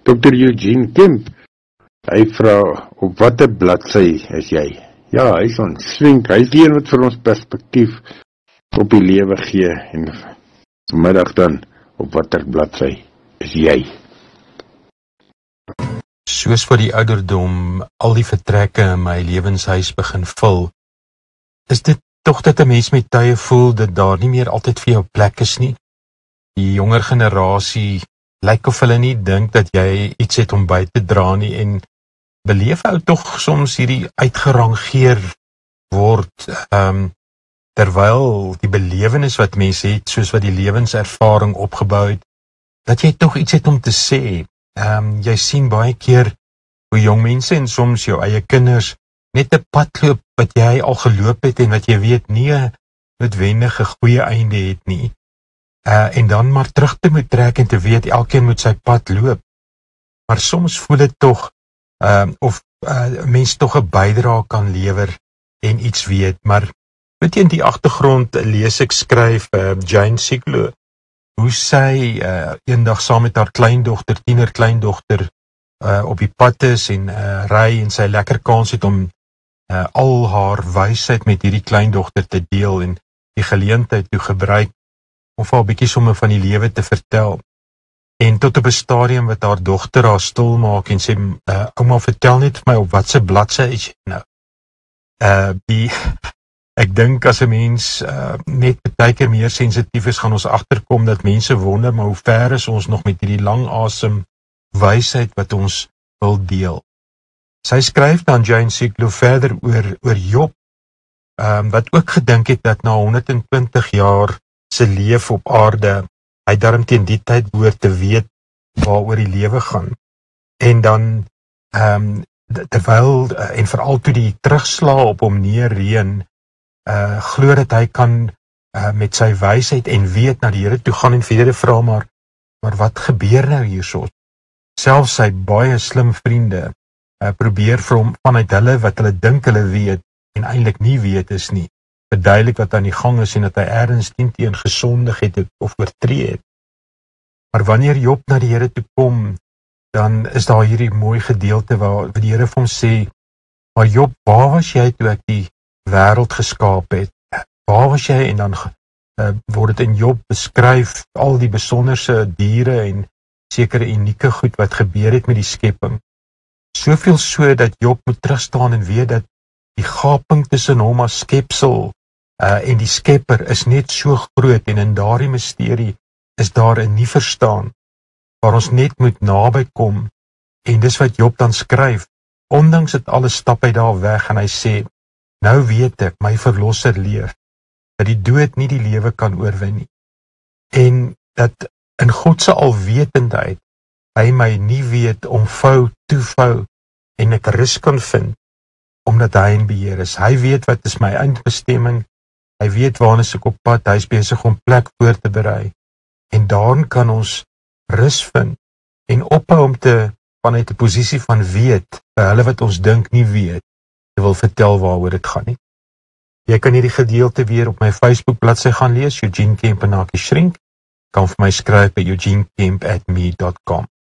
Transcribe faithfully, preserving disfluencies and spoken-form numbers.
dokter Eugene Kemp, hy vra, op watter bladsy is jy? Ja, hy is ons swink, hy is die een wat vir ons perspektief op die lewe gee, en vanmiddag dan, op watter bladsy is jy? Soos vir die ouderdom al die vertrekke in my lewenshuis begin vul, is dit tog dat 'n mens met tye voel dat daar nie meer altyd vir jou plek is nie. Die jonger generasie lyk of hulle nie dink dat jy iets het om by te dra nie en beleef ou tog soms hierdie uitgerangeer word, um, terwyl die belewenis wat mense het, soos wat die lewenservaring opgebou het, dat jy tog iets het om te sê. Um, jy sien baie keer hoe jong mense en soms jou eie kinders net 'n pad loop wat jy al geloop het en wat jy weet nie 'n noodwendige goeie einde het nie. Uh, en dan maar terug te moet trek en te weet elkeen moet sy pad loop. Maar soms voel dit tog uh, of uh, mens tog 'n bydrae kan lewer en iets weet. Maar weet jy, in die agtergrond lees ek skryf uh, Jane Siglo, hoe sy uh, eendag saam met haar kleindogter, tiener kleindogter, uh, op die pad is en uh, ry en sy lekker kans het om uh, al haar wysheid met hierdie kleindogter te deel en die geleentheid toe gebruik om vir haar 'n bietjie somme van die lewe te vertel. En tot op 'n stadium wat haar dogter haar stil maak en sê, uh, ouma, vertel net vir my op watse bladsy is jy nou? Uh, die, ek dink as 'n mens uh, net baie keer meer sensitief is, gaan ons agterkom dat mense wonder, maar hoe ver is ons nog met hierdie lang asem wysheid wat ons wil deel. Sy skryf dan Jane Siglo verder oor, oor Job, um, wat ook gedink het dat na honderd en twintig jaar se leef op aarde, hy daarom teen die tyd behoort te weet waaroor die lewe gaan. En dan, um, terwyl, uh, en veral toe die terugsla op hom neerreën, uh, glo dat hy kan uh, met sy wysheid en weet na die Here toe gaan en vir Here vra, maar, maar wat gebeur nou hierso? Selfs sy baie slim vriende uh, probeer vir hom vanuit hulle wat hulle dink hulle weet en eintlik nie weet is nie, verduidelik wat aan die gang is en dat hy ergens teen gesondig het of oortree het. Maar wanneer Job na die Here toe kom, dan is daar hierdie mooi gedeelte waar die Here vir hom sê, maar Job, waar was jy toe ek die wêreld geskaap het? Waar was jy? En dan uh, word dit in Job beskryf, al die besonderse diere en sekere unieke goed wat gebeur het met die skepping. Soveel so dat Job moet terugstaan en weet dat die gaping tussen hom as skepsel uh, en die skepper is net so groot en in daardie misterie is daar 'n nie verstaan waar ons net moet naby kom en dis wat Job dan skryf. Ondanks dit alles stap hy daar weg en hy sê, nou weet ek, my verlosser leef, dat die dood nie die lewe kan oorwin nie. En dat in God se alwetendheid hy my nie weet omvou, toevou en ek rus kan vind omdat hy in beheer is. Hy weet wat is my eindbestemming, hy weet waarna ek op pad, hy is besig om plek voor te berei. En daarin kan ons rus vind en ophou om te vanuit 'n posisie van weet, by hulle wat ons dink nie weet, te wil vertel waaroor dit gaan nie. Jy kan hierdie gedeelte weer op my Facebook bladsy gaan lees, Eugene Kemp en Naki Shrink, kan vir my skryf by eugene kemp at me dot com.